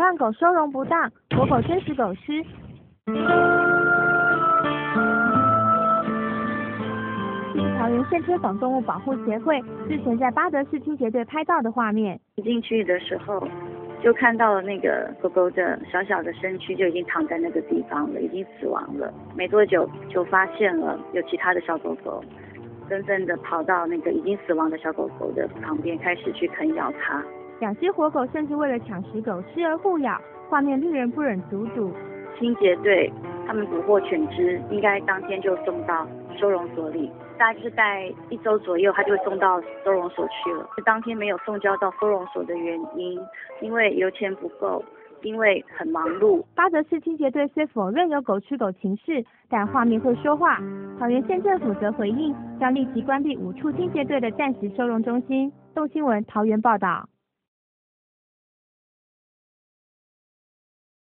浪狗收容不当，活狗真实狗尸。这是桃园县推广动物保护协会日前在八德市清洁队拍到的画面。 进去的时候，就看到了那个狗狗的小小的身躯就已经躺在那个地方了，已经死亡了。没多久就发现了有其他的小狗狗纷纷的跑到那个已经死亡的小狗狗的旁边，开始去啃咬它。 2只活狗甚至为了抢食狗尸而互咬，画面令人不忍卒睹。 清洁队他们捕获犬只，应该当天就送到收容所里，大概是在1周左右，它就会送到收容所去了。当天没有送交到收容所的原因，因为油钱不够，因为很忙碌。 八德市清洁队虽否认有狗吃狗情事，但画面会说话。桃园县政府则回应，将立即关闭5处清洁队的暂时收容中心。动新闻桃园报道。